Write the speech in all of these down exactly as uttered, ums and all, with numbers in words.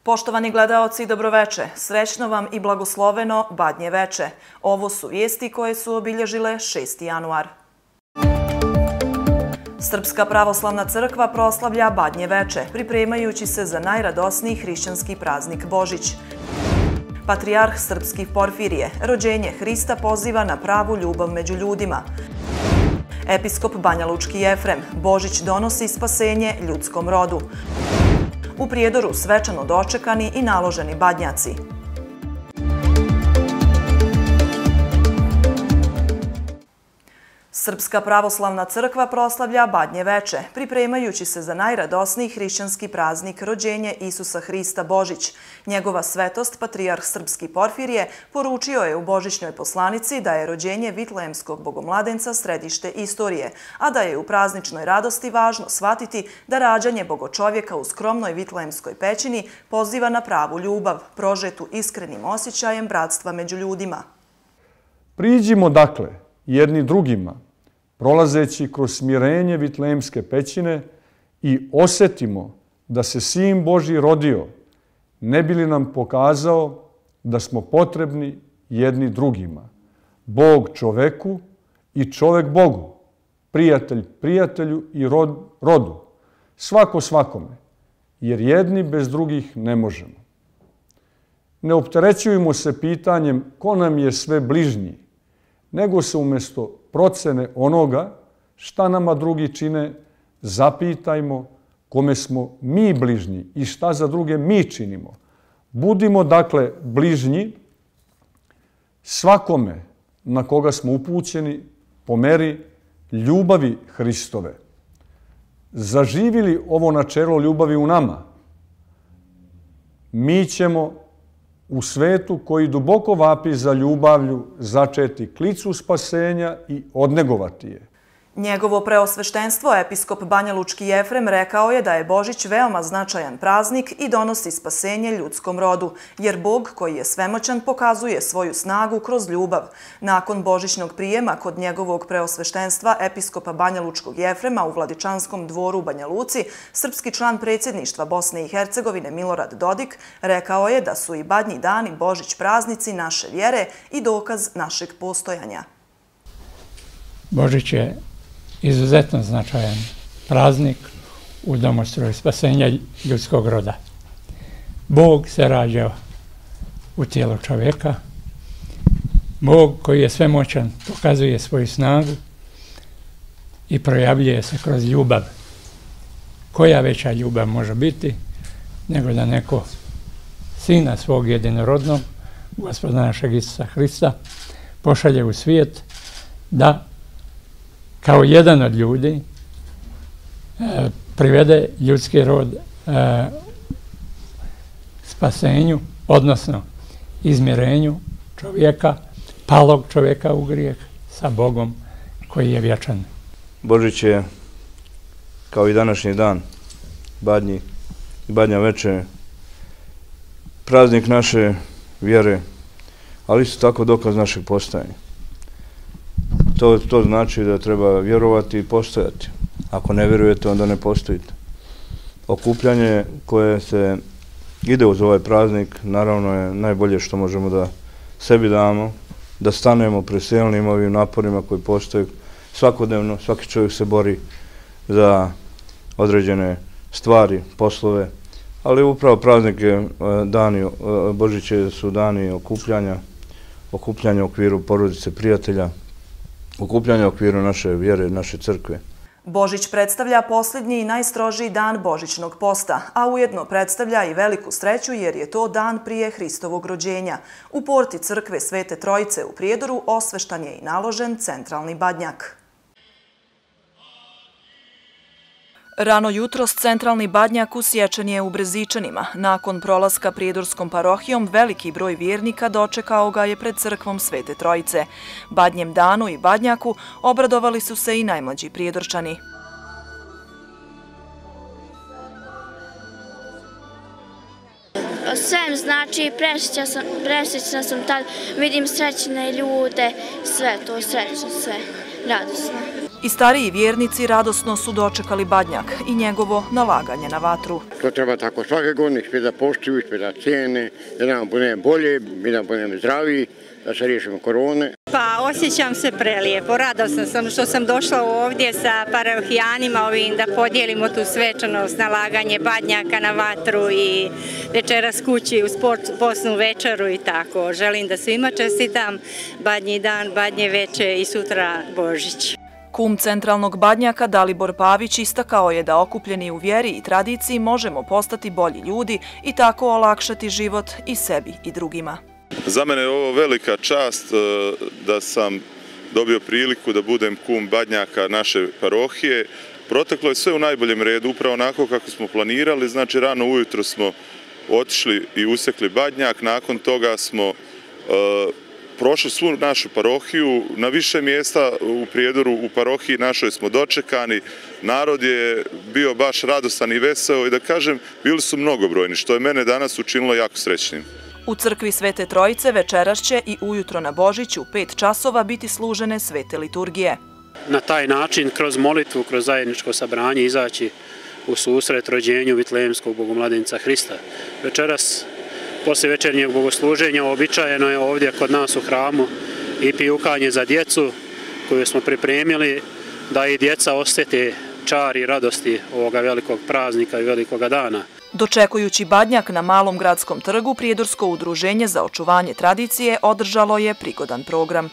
Poštovani gledaoci, dobroveče. Srećno vam i blagosloveno Badnje veče. Ovo su vijesti koje su obilježile šesti januar. Srpska pravoslavna crkva proslavlja Badnje veče, pripremajući se za najradosniji hrišćanski praznik Božić. Patrijarh srpski Porfirije, rođenje Hrista poziva na pravu ljubav među ljudima. Episkop Banjalučki Jefrem, Božić donosi spasenje ljudskom rodu. U Prijedoru svečano dočekani i naloženi badnjaci. Srpska pravoslavna crkva proslavlja Badnje veče, pripremajući se za najradosniji hrišćanski praznik rođenje Isusa Hrista Božić. Njegova svetost, patrijarh srpski Porfirije, poručio je u božićnoj poslanici da je rođenje Vitlejemskog bogomladenca središte istorije, a da je u prazničnoj radosti važno shvatiti da rađanje bogočovjeka u skromnoj Vitlejemskoj pećini poziva na pravu ljubav, prožetu iskrenim osjećajem bratstva među ljudima. Priđimo dakle jedni drugima, prolazeći kroz smirenje Vitlejemske pećine i osjetimo da se Sin Božji rodio, ne bi li nam pokazao da smo potrebni jedni drugima. Bog čoveku i čovek Bogu, prijatelj prijatelju i rod rodu, svako svakome, jer jedni bez drugih ne možemo. Ne opterećujemo se pitanjem ko nam je sve bližnji, nego se umjesto procene onoga šta nama drugi čine, zapitajmo kome smo mi bližnji i šta za druge mi činimo. Budimo dakle bližnji svakome na koga smo upućeni po meri ljubavi Hristove. Zaživili ovo načelo ljubavi u nama, mi ćemo u svetu koji duboko vapi za ljubavlju začeti klicu spasenja i odnegovati je. Njegovo preosveštenstvo, episkop Banjalučki Jefrem, rekao je da je Božić veoma značajan praznik i donosi spasenje ljudskom rodu, jer Bog koji je svemoćan pokazuje svoju snagu kroz ljubav. Nakon božićnog prijema kod njegovog preosveštenstva, episkopa Banjalučkog Jefrema u Vladičanskom dvoru u Banja Luci, srpski član predsjedništva Bosne i Hercegovine Milorad Dodik rekao je da su i Badnji dani Božić praznici naše vjere i dokaz našeg postojanja. Božić je izuzetno značajan praznik u domostroju spasenja ljudskog roda. Bog se rađa u tijelo čovjeka. Bog koji je svemoćan pokazuje svoju snagu i projavljuje se kroz ljubav. Koja veća ljubav može biti nego da neko Sina svog jedinorodnog, Gospoda našeg Isusa Hrista, pošalje u svijet da kao jedan od ljudi e, privede ljudski rod e, spasenju, odnosno izmirenju čovjeka, palog čovjeka u grijeh sa Bogom koji je vječan. Božić je, kao i današnji dan, Badnji i Badnja veče, praznik naše vjere, ali isto tako dokaz našeg postojanja. To, to znači da treba vjerovati i postojati. Ako ne vjerujete, onda ne postojite. Okupljanje koje se ide uz ovaj praznik, naravno je najbolje što možemo da sebi damo, da stanemo pred silnim ovim naporima koji postoje svakodnevno. Svaki čovjek se bori za određene stvari, poslove, ali upravo praznik je dani, Božiće su dani okupljanja, okupljanja u okviru porodice, prijatelja, okupljanje u okviru naše vjere, naše crkve. Božić predstavlja posljednji i najstrožiji dan božićnog posta, a ujedno predstavlja i veliku sreću jer je to dan prije Hristovog rođenja. U porti crkve Svete Trojice u Prijedoru osveštan je i naložen centralni badnjak. Rano jutros centralni badnjak usječen je u Brezičanima. Nakon prolaska Prijedorskom parohijom, veliki broj vjernika dočekao ga je pred crkvom Svete Trojice. Badnjem danu i badnjaku obradovali su se i najmlađi Prijedorčani. Sve znači, presrećna sam tad, vidim srećne ljude, sve to srećno, sve radosno. I stariji vjernici radosno su dočekali Badnjak i njegovo nalaganje na vatru. To treba tako svake godine, sve da poštuju, sve da cijene, da nam budemo bolje, da budemo zdraviji, da se riješimo korone. Pa osjećam se prelijepo, radosna sam što sam došla ovdje sa parohijanima ovim da podijelimo tu svečanost, nalaganje Badnjaka na vatru i večeras kući uz posnu večeru i tako. Želim da svima čestitam Badnji dan, Badnje veče i sutra Božić. Kum centralnog Badnjaka Dalibor Pavić istakao je da okupljeni u vjeri i tradiciji možemo postati bolji ljudi i tako olakšati život i sebi i drugima. Za mene je ovo velika čast da sam dobio priliku da budem kum Badnjaka naše parohije. Proteklo je sve u najboljem redu, upravo onako kako smo planirali, znači rano ujutro smo otišli i usekli Badnjak, nakon toga smo prošli svu našu parohiju, na više mjesta u Prijedoru u parohiji našoj smo dočekani, narod je bio baš radostan i veseo i da kažem, bili su mnogobrojni, što je mene danas učinilo jako srećnim. U crkvi Svete Trojice večeras će i ujutro na Božić u pet časova biti služene svete liturgije. Na taj način, kroz molitvu, kroz zajedničko sabranje, izaći u susret rođenju Vitlejemskog bogomladenca Hrista. Večeras, poslije večernjeg bogosluženja, običajeno je ovdje kod nas u hramu i pijukanje za djecu koju smo pripremili da i djeca osjete čar i radosti ovoga velikog praznika i velikoga dana. Dočekujući Badnjak na Malom gradskom trgu, Prijedorsko udruženje za očuvanje tradicije održalo je prigodan program.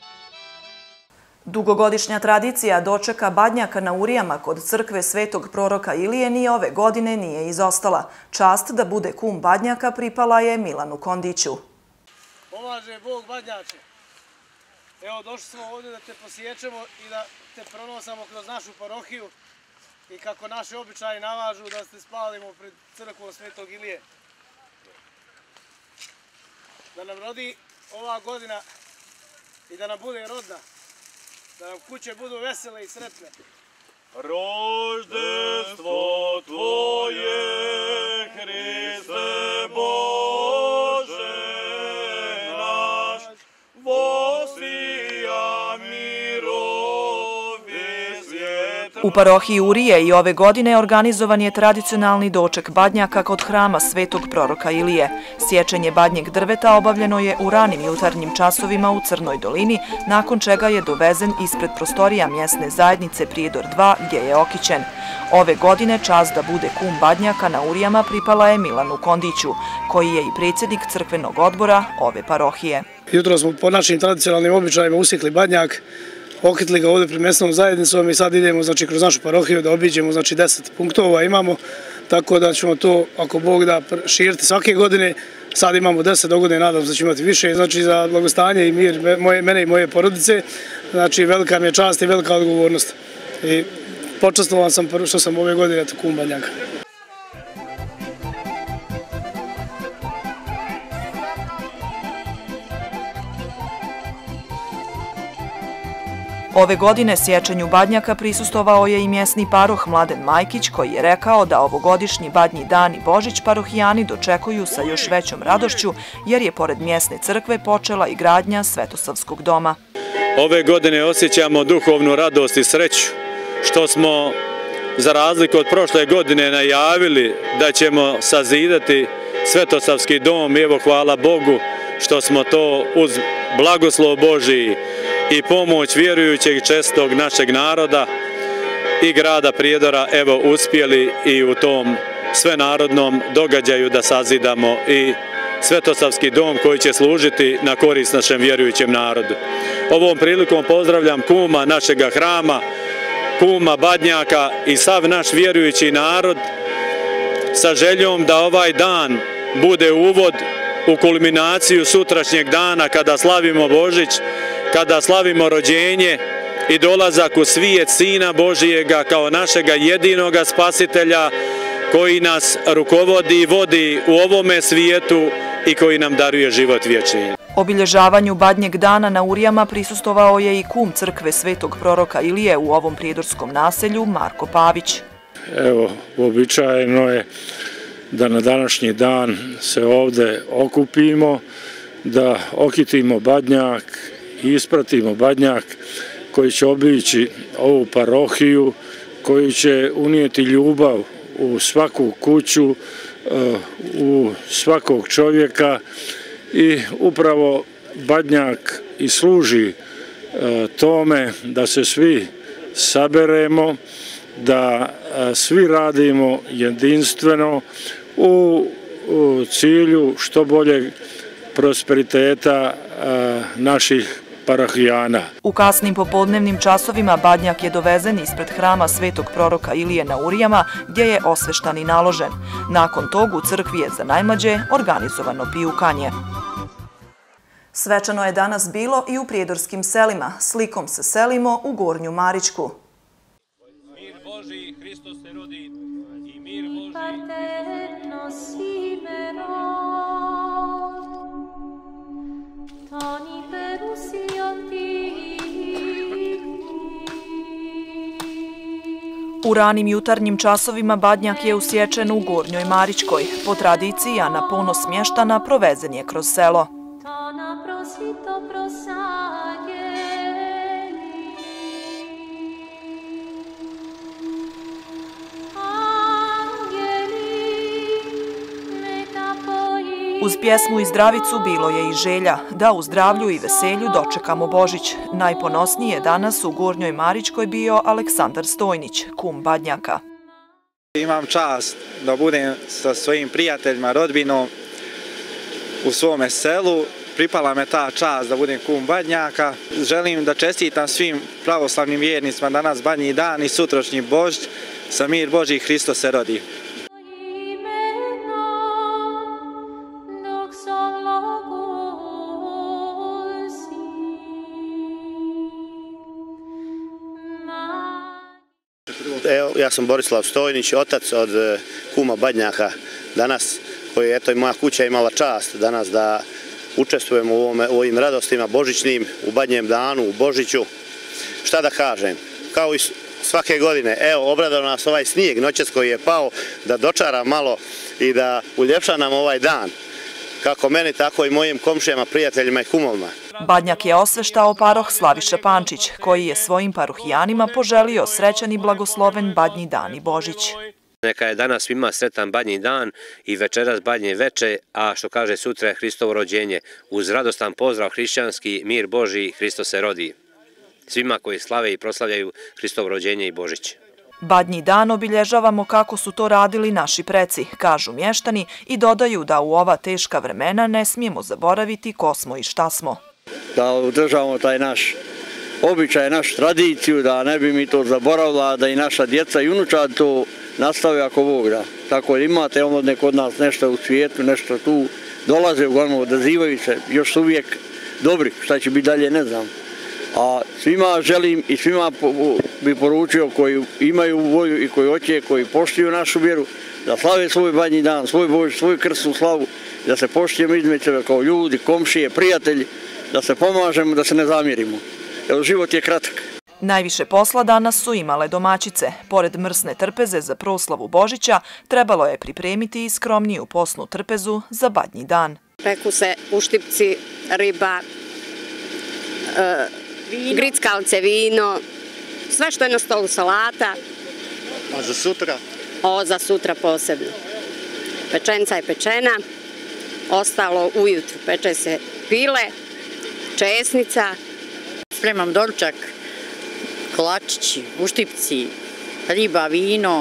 Dugogodišnja tradicija dočeka Badnjaka na Urijama kod crkve Svetog proroka Ilije ni ove godine nije izostala. Čast da bude kum Badnjaka pripala je Milanu Kondiću. Pomaže Bog Badnjače. Evo, došli smo ovdje da te posjećemo i da te pronosamo kroz našu parohiju i kako naši običaji nalažu da se spalimo pred crkvom Svetog Ilije. Da nam rodi ova godina i da nam bude rodna. Da nam kuće budu vesele i sretne. Roždestvo Tvoje, Hriste Bože naš, vosija mirovi svijet. U parohiji Urije i ove godine organizovan je tradicionalni doček Badnjaka kod hrama Svetog proroka Ilije. Sječenje badnjeg drveta obavljeno je u ranim jutarnjim časovima u Crnoj dolini, nakon čega je dovezen ispred prostorija mjesne zajednice Prijedor dva gdje je okićen. Ove godine čast da bude kum Badnjaka na Urijama pripala je Milanu Kondiću, koji je i predsjednik crkvenog odbora ove parohije. Jutro smo po našim tradicionalnim običajima usikli Badnjak, okitli ga ovdje pred mjesnom zajednicom i sad idemo znači, kroz našu parohiju da obiđemo, znači deset punktova imamo, tako da ćemo to, ako Bog da, širiti svake godine. Sad imamo deset, dogodine, nadam se da ćemo imati više, znači za blagostanje i mir moje, mene i moje porodice, znači velika mi je čast i velika odgovornost. I počastvovan sam što sam ove godine kum Badnjaka. Ove godine sječenju Badnjaka prisustovao je i mjesni paroh Mladen Majkić, koji je rekao da ovogodišnji Badnji dan i Božić parohijani dočekuju sa još većom radošću, jer je pored mjesne crkve počela i gradnja Svetosavskog doma. Ove godine osjećamo duhovnu radost i sreću, što smo za razliku od prošle godine najavili da ćemo sazidati Svetosavski dom i evo hvala Bogu što smo to uz blagoslov Božiji i pomoć vjerujućeg čestog našeg naroda i grada Prijedora evo uspjeli i u tom svenarodnom događaju da sazidamo i Svetosavski dom koji će služiti na korist našem vjerujućem narodu. Ovom prilikom pozdravljam kuma našega hrama, kuma Badnjaka i sav naš vjerujući narod sa željom da ovaj dan bude uvod u kulminaciju sutrašnjeg dana kada slavimo Božić, kada slavimo rođenje i dolazak u svijet Sina Božijega kao našega jedinoga spasitelja koji nas rukovodi i vodi u ovome svijetu i koji nam daruje život vječni. Obilježavanju Badnjeg dana na Urijama prisustovao je i kum crkve Svetog proroka Ilije u ovom prijedorskom naselju, Marko Pavić. Evo, uobičajeno je da na današnji dan se ovdje okupimo, da okitimo Badnjak, ispratimo Badnjak koji će obići ovu parohiju, koji će unijeti ljubav u svaku kuću, u svakog čovjeka i upravo Badnjak i služi tome da se svi saberemo, da svi radimo jedinstveno u cilju što boljeg prosperiteta naših parohijana. U kasnim popodnevnim časovima Badnjak je dovezen ispred hrama svetog proroka Ilije na Urijama, gdje je osveštani naložen. Nakon tog u crkvi je za najmlađe organizovano pijukanje. Svečano je danas bilo i u prijedorskim selima. Slikom se selimo u Gornju Maričku. Mir Božji, Hristos se rodi i mir Božji. U ranim jutarnjim časovima Badnjak je usječen u Gornjoj Maričkoj. Po tradiciji, a na ponos mještana provezen je kroz selo. Uz pjesmu i zdravicu bilo je i želja da u zdravlju i veselju dočekamo Božić. Najponosniji je danas u Gornjoj Maričkoj bio Aleksandar Stojnić, kum Badnjaka. Imam čast da budem sa svojim prijateljima, rodbinom u svome selu. Pripala me ta čast da budem kum Badnjaka. Želim da čestitam svim pravoslavnim vjernicima danas Badnji dan i sutrašnji Božić. Sa mir Božji, Hristos se rodi. Evo, ja sam Borislav Stojnić, otac od kuma Badnjaka danas, koji je, eto, i moja kuća imala čast danas da učestvujemo u, ovome, u ovim radostima božićnim, u Badnjem danu, u Božiću. Šta da kažem, kao i svake godine, evo, obradao nas ovaj snijeg noćas koji je pao, da dočara malo i da uljepša nam ovaj dan, kako meni, tako i mojim komšijama, prijateljima i kumovima. Badnjak je osveštao paroh Slaviša Pančić, koji je svojim parohijanima poželio srećan i blagosloven Badnji dan i Božić. Neka je danas svima sretan Badnji dan i večeras Badnje veče, a što kaže sutra je Hristovo rođenje. Uz radostan pozdrav hrišćanski, mir Božji, Hristos se rodi. Svima koji slave i proslavljaju Hristovo rođenje i Božić. Badnji dan obilježavamo kako su to radili naši preci, kažu mještani i dodaju da u ova teška vremena ne smijemo zaboraviti ko smo i šta smo. Da održavamo taj naš običaj, našu tradiciju, da ne bi mi to zaboravila, da i naša djeca i unučad to nastave ako Bog da. Tako da imate omladne kod nas nešto u svijetu, nešto tu dolaze, uglavnom odazivaju se, još su uvijek dobri, šta će biti dalje ne znam. A svima želim i svima bi poručio koji imaju volju i koji hoće, koji poštuju našu vjeru, da slave svoj Badnji dan, svoj Božić, svoju krsnu slavu, da se poštujemo između sebe kao ljudi, komšije, prijatelji, da se pomažemo, da se ne zamirimo. Jer život je kratak. Najviše posla danas su imale domaćice. Pored mrsne trpeze za proslavu Božića, trebalo je pripremiti i skromniju posnu trpezu za Badnji dan. Peku se uštipci, riba, e, grickavce, vino, sve što je na stolu, salata. A za sutra? O, za sutra posebno. Pečenca je pečena, ostalo ujutru peče se pile, česnica. Spremam doručak, kolačići, uštipci, riba, vino,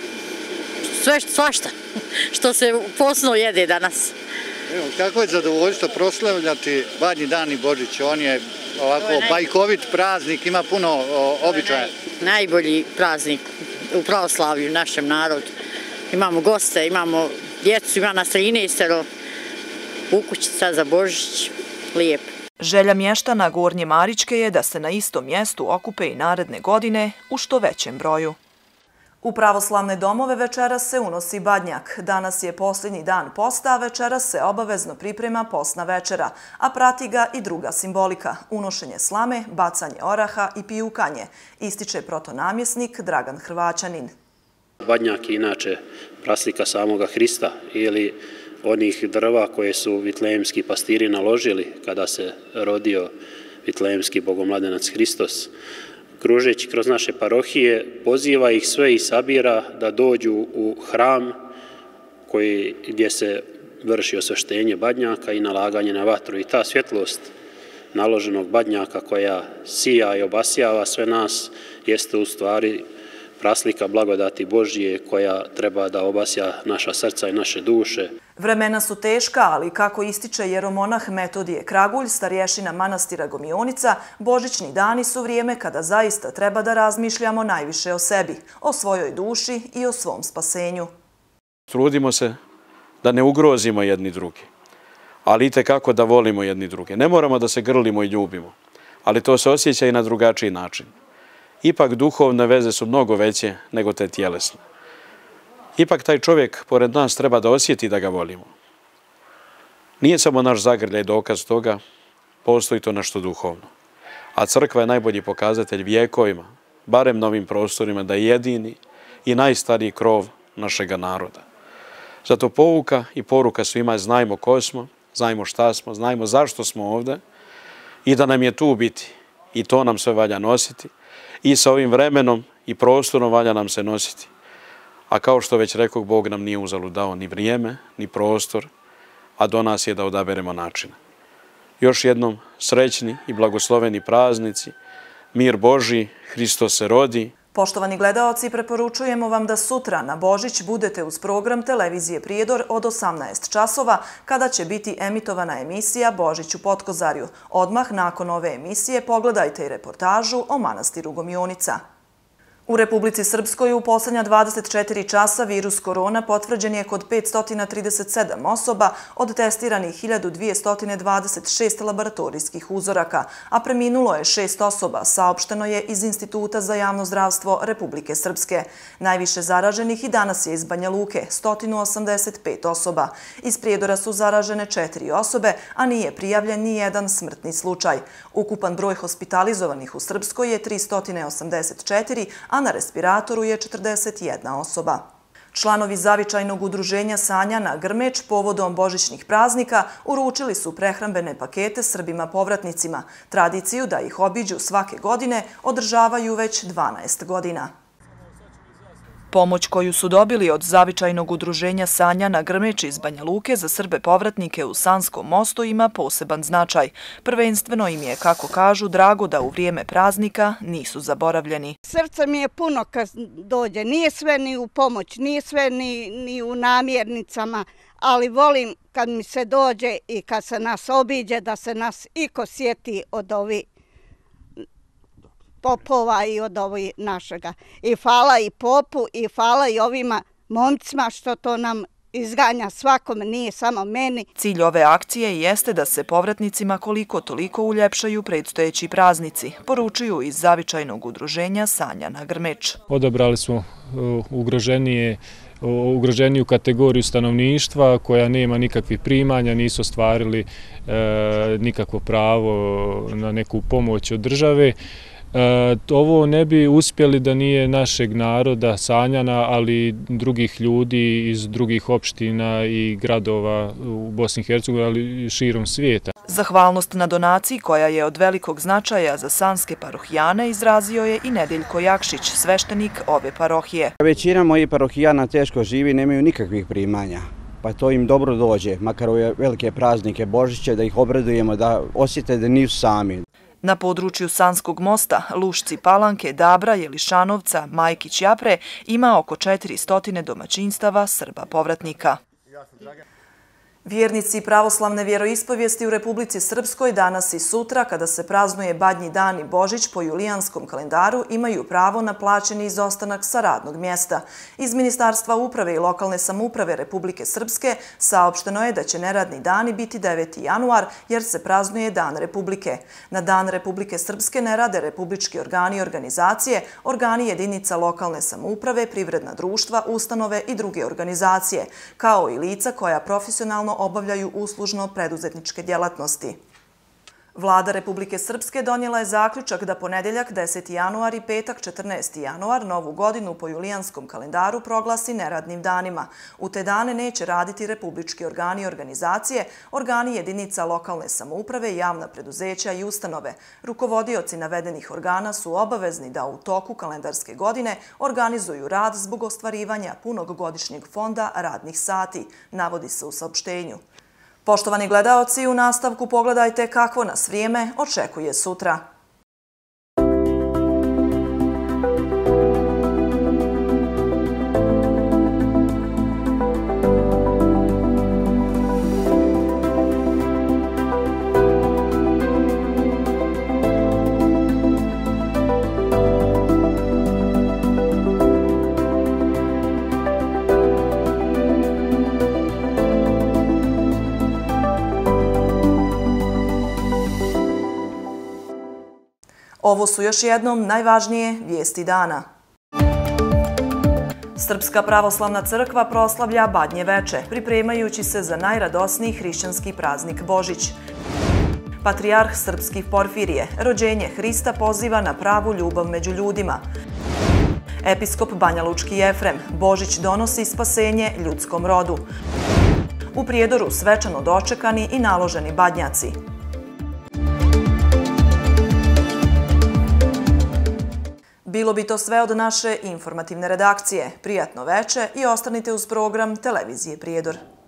sve svašta što se posno jede danas. Evo, kako je zadovoljstvo proslavljati Badnji dan i Božić? On je ovako bajkovit praznik, ima puno običaja. Najbolji praznik u pravoslavlju u našem narodu. Imamo goste, imamo djecu, ima nas trinaestero, ukućica za Božić, lijep. Želja mještana Gornje Maričke je da se na istom mjestu okupe i naredne godine u što većem broju. U pravoslavne domove večeras se unosi Badnjak. Danas je posljednji dan posta, a večeras se obavezno priprema postna večera, a prati ga i druga simbolika, unošenje slame, bacanje oraha i pijukanje, ističe protonamjesnik Dragan Hrvaćanin. Badnjak je inače praslika samoga Hrista ili onih drva koje su vitlejemski pastiri naložili kada se rodio Vitlejemski bogomladenac Hristos. Kružeći kroz naše parohije, poziva ih sve i sabira da dođu u hram koji, gdje se vrši osveštenje badnjaka i nalaganje na vatru. I ta svjetlost naloženog badnjaka koja sija i obasjava sve nas jeste u stvari praslika blagodati Božije koja treba da obasja naša srca i naše duše. Vremena su teška, ali kako ističe jeromonah Metodije Kragulj, starješina manastira Gomionica, božićni dani su vrijeme kada zaista treba da razmišljamo najviše o sebi, o svojoj duši i o svom spasenju. Trudimo se da ne ugrozimo jedni drugi, ali itekako da volimo jedni druge. Ne moramo da se grlimo i ljubimo, ali to se osjeća i na drugačiji način. Ipak duhovne veze su mnogo veće nego te tjelesne. Ipak taj čovjek pored nas treba da osjeti da ga volimo. Nije samo naš zagrljaj dokaz toga, postoji to nešto duhovno. A crkva je najbolji pokazatelj vijekovima, barem na ovim prostorima, da je jedini i najstariji krov našega naroda. Zato pouka i poruka svima je znajmo ko smo, znajmo šta smo, znajmo zašto smo ovdje i da nam je tu biti. I to nam sve valja nositi. I sa ovim vremenom i prostorom valja nam se nositi. A kao što već rekao, Bog nam nije uzalud dao ni vrijeme, ni prostor, a do nas je da odaberemo načine. Još jednom srećni i blagosloveni praznici, mir Božji, Hristos se rodi. Poštovani gledaoci, preporučujemo vam da sutra na Božić budete uz program televizije Prijedor od osamnaest časova, kada će biti emitovana emisija Božić u Potkozarju. Odmah nakon ove emisije pogledajte i reportažu o manastiru Gomionica. U Republici Srpskoj u posljednja dvadeset četiri časa virus korona potvrđen je kod petsto trideset sedam osoba od testiranih hiljadu dvjesto dvadeset šest laboratorijskih uzoraka, a preminulo je šest osoba, saopšteno je iz Instituta za javno zdravstvo Republike Srpske. Najviše zaraženih i danas je iz Banja Luke, sto osamdeset pet osoba. Iz Prijedora su zaražene četiri osobe, a nije prijavljen ni jedan smrtni slučaj. Ukupan broj hospitalizovanih u Srpskoj je tristo osamdeset četiri, a na respiratoru je četrdeset jedna osoba. Članovi zavičajnog udruženja Sanja na Grmeč povodom božićnih praznika uručili su prehrambene pakete Srbima povratnicima. Tradiciju da ih obiđu svake godine održavaju već dvanaest godina. Pomoć koju su dobili od zavičajnog udruženja Sanja na Grmeč iz Banja Luke za Srbe povratnike u Sanskom mostu ima poseban značaj. Prvenstveno im je, kako kažu, drago da u vrijeme praznika nisu zaboravljeni. Srce mi je puno kad dođe. Nije sve ni u pomoć, nije sve ni, ni u namjernicama, ali volim kad mi se dođe i kad se nas obiđe da se nas iko sjeti od ovih popova i od ovih našega. I hvala i popu i hvala i ovima momcima što to nam izganja svakome, nije samo meni. Cilj ove akcije jeste da se povratnicima koliko toliko uljepšaju predstojeći praznici, poručuju iz zavičajnog udruženja Sanja na Grmeč. Odabrali smo ugroženije ugroženiju kategoriju stanovništva koja nema nikakvih primanja, nisu ostvarili e, nikakvo pravo na neku pomoć od države. E, ovo ne bi uspjeli da nije našeg naroda Sanjana, ali drugih ljudi iz drugih opština i gradova u Bosni i Hercegovini, ali i širom svijeta. Zahvalnost na donaciji koja je od velikog značaja za sanske parohijane izrazio je i Nedeljko Jakšić, sveštenik ove parohije. Većina mojih parohijana teško živi, nemaju nikakvih primanja, pa to im dobro dođe, makar ove velike praznike Božiće, da ih obradujemo, da osjete da nisu sami. Na području Sanskog mosta, Lušci, Palanke, Dabra, Jelišanovca, Majkić, Japre ima oko četiristo domaćinstava Srba povratnika. Vjernici pravoslavne vjeroispovijesti u Republici Srpskoj danas i sutra, kada se praznuje Badnji dan i Božić po julijanskom kalendaru, imaju pravo na plaćeni izostanak sa radnog mjesta. Iz Ministarstva uprave i lokalne samouprave Republike Srpske saopšteno je da će neradni dani biti deveti januar jer se praznuje Dan Republike. Na Dan Republike Srpske ne rade republički organi i organizacije, organi jedinica lokalne samouprave, privredna društva, ustanove i druge organizacije, kao i lica koja profesionalno obavljaju uslužno preduzetničke djelatnosti. Vlada Republike Srpske donijela je zaključak da ponedeljak deseti januar i petak četrnaesti januar novu godinu po julijanskom kalendaru proglasi neradnim danima. U te dane neće raditi republički organi i organizacije, organi jedinica lokalne samouprave, javna preduzeća i ustanove. Rukovodioci navedenih organa su obavezni da u toku kalendarske godine organizuju rad zbog ostvarivanja punog godišnjeg fonda radnih sati, navodi se u saopštenju. Poštovani gledaoci, u nastavku pogledajte kakvo nas vrijeme očekuje sutra. Ovo su još jednom najvažnije vijesti dana. Srpska pravoslavna crkva proslavlja Badnje veče, pripremajući se za najradosniji hrišćanski praznik Božić. Patrijarh srpski Porfirije, rođenje Hrista poziva na pravu ljubav među ljudima. Episkop Banjalučki Jefrem, Božić donosi spasenje ljudskom rodu. U Prijedoru svečano dočekani i naloženi badnjaci. Bilo bi to sve od naše informativne redakcije. Prijatno veče i ostanite uz program Televizije Prijedor.